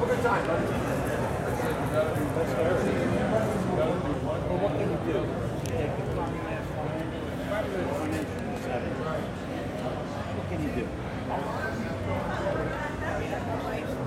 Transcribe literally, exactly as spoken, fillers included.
a good time, buddy. Well, what can you do? Take the front last one inch, one inch and seven. What can you do?